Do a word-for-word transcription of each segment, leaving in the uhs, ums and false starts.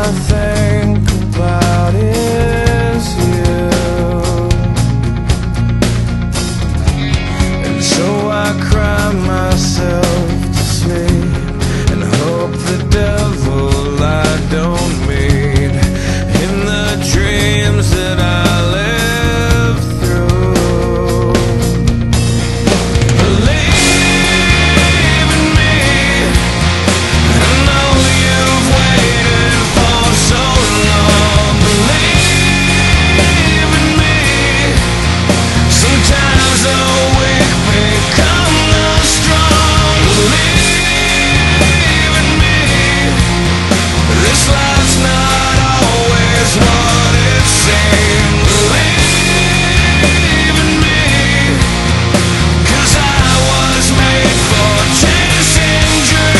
think about is you. And so I cry myself to sleep and hope the devil I don't meet in the dreams that I live through. Believe in me, I know you've waited for so long. Believe in me, sometimes the weak become the strong. Believe in me, this life's not always what it seems. Believe in me, 'cause I was made for chasing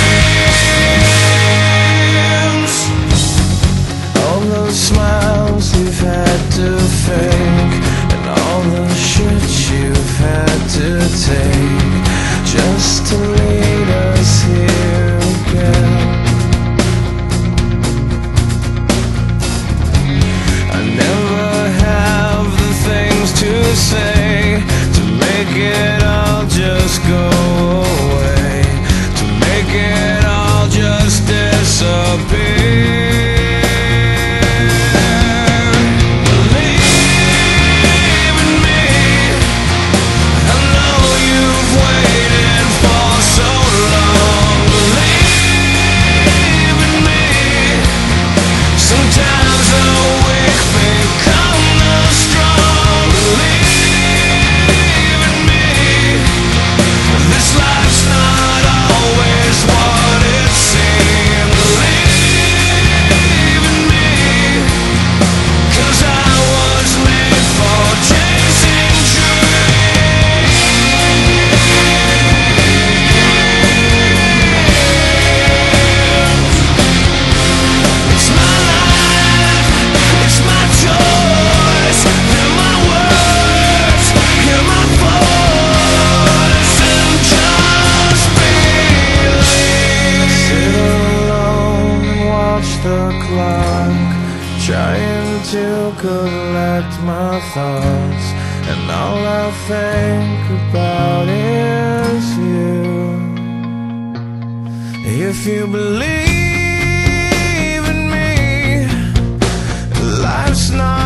dreams. All those smiles you've had to fake, and all the shit you've had to take, just to lead us here again. I never have the things to say to make it all just go away, to make it all just disappear. Believe in me, I know you've waited for so long. Believe in me, sometimes the weak become the strong. Believe in me, this life's not always what it seems. Believe in me, 'cause I was made for chasing dreams. It's my life, it's my choice. Hear my words, hear my voice, and just believe. Sit alone and watch the clock, trying to collect my thoughts, and all I think about is you. If you believe in me, life's not